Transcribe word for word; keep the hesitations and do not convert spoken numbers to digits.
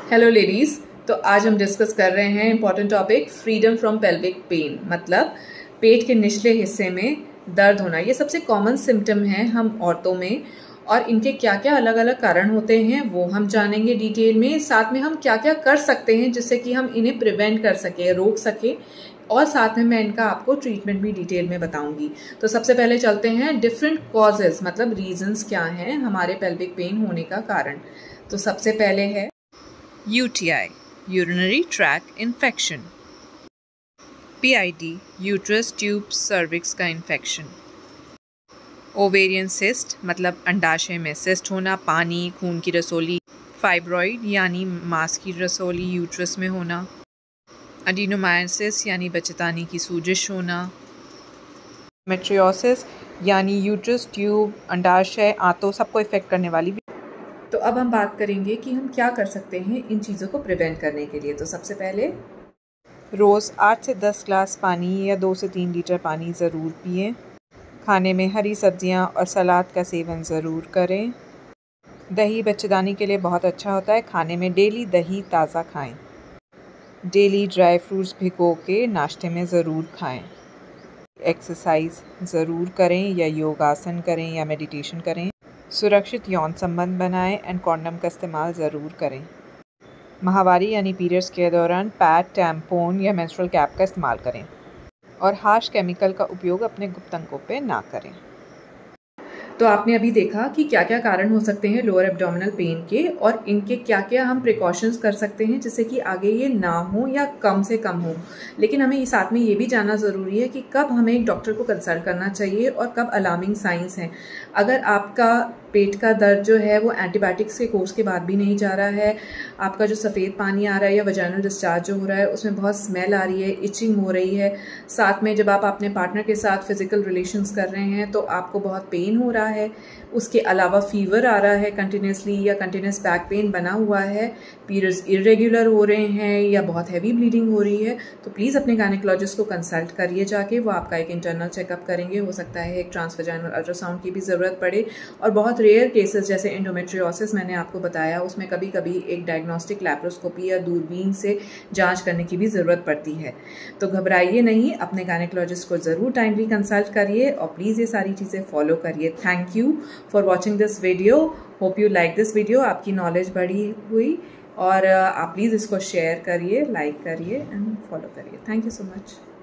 Hello ladies, तो आज हम डिस्कस कर रहे हैं important topic freedom from pelvic pain, मतलब पेट के निचले हिस्से में दर्द होना। ये सबसे कॉमन सिम्टम है हम औरतों में, और इनके क्या क्या अलग अलग कारण होते हैं वो हम जानेंगे डिटेल में। साथ में हम क्या क्या कर सकते हैं जिससे कि हम इन्हें प्रिवेंट कर सके, रोक सके, और साथ में मैं इनका आपको ट्रीटमेंट भी डिटेल में बताऊंगी। तो सबसे पहले चलते हैं डिफरेंट कॉजेज, मतलब रीजंस क्या हैं हमारे पेल्विक पेन होने का कारण। तो सबसे पहले है U T I, urinary tract infection, P I D, uterus tube cervix का infection, ओवेरियन सिस्ट मतलब अंडाशय में सिस्ट होना, पानी खून की रसोली, फाइब्रॉइड यानी मांस की रसोली यूट्रस में होना, एडिनोमायोसिस यानी बचतानी की सूजिश होना, मेट्रियोसिस यानी यूट्रस ट्यूब अंडाशय आंतों सबको इफेक्ट करने वाली। तो अब हम बात करेंगे कि हम क्या कर सकते हैं इन चीज़ों को प्रिवेंट करने के लिए। तो सबसे पहले रोज़ आठ से दस ग्लास पानी या दो से तीन लीटर पानी ज़रूर पिएं। खाने में हरी सब्जियां और सलाद का सेवन ज़रूर करें। दही बच्चेदानी के लिए बहुत अच्छा होता है, खाने में डेली दही ताज़ा खाएं। डेली ड्राई फ्रूट्स भिगो के नाश्ते में ज़रूर खाएं। एक्सरसाइज ज़रूर करें या योगासन करें या मेडिटेशन करें। सुरक्षित यौन संबंध बनाएं एंड कॉन्डम का इस्तेमाल ज़रूर करें। माहवारी यानी पीरियड्स के दौरान पैड, टैम्पोन या मेंस्ट्रुअल कैप का इस्तेमाल करें, और हार्श केमिकल का उपयोग अपने गुप्तांगों पे ना करें। तो आपने अभी देखा कि क्या क्या कारण हो सकते हैं लोअर एब्डोमिनल पेन के, और इनके क्या क्या हम प्रिकॉशंस कर सकते हैं जिससे कि आगे ये ना हो या कम से कम हो। लेकिन हमें साथ में ये भी जानना ज़रूरी है कि कब हमें एक डॉक्टर को कंसल्ट करना चाहिए और कब अलार्मिंग साइंस हैं। अगर आपका पेट का दर्द जो है वो एंटीबायोटिक्स के कोर्स के बाद भी नहीं जा रहा है, आपका जो सफ़ेद पानी आ रहा है या वजाइनल डिस्चार्ज जो हो रहा है उसमें बहुत स्मेल आ रही है, इचिंग हो रही है, साथ में जब आप अपने पार्टनर के साथ फिजिकल रिलेशंस कर रहे हैं तो आपको बहुत पेन हो रहा है, उसके अलावा फीवर आ रहा है कंटिन्यूसली या कंटिन्यूस बैक पेन बना हुआ है, पीरियड्स इरेगुलर हो रहे हैं या बहुत हैवी ब्लीडिंग हो रही है, तो प्लीज़ अपने गायनेकोलॉजिस्ट को कंसल्ट करिए जाके। वो आपका एक इंटरनल चेकअप करेंगे, हो सकता है एक ट्रांसवजाइनल अल्ट्रासाउंड की भी ज़रूरत पड़े, और बहुत रेयर केसेस जैसे एंडोमेट्रियोसिस मैंने आपको बताया उसमें कभी कभी एक डायग्नोस्टिक लैप्रोस्कोपी या दूरबीन से जांच करने की भी ज़रूरत पड़ती है। तो घबराइए नहीं, अपने गायनेकोलॉजिस्ट को ज़रूर टाइमली कंसल्ट करिए और प्लीज़ ये सारी चीज़ें फॉलो करिए। Thank you for watching this video. Hope you like this video. आपकी नॉलेज बढ़ी हुई, और आप प्लीज़ इसको शेयर करिए, लाइक करिए एंड फॉलो करिए। Thank you so much.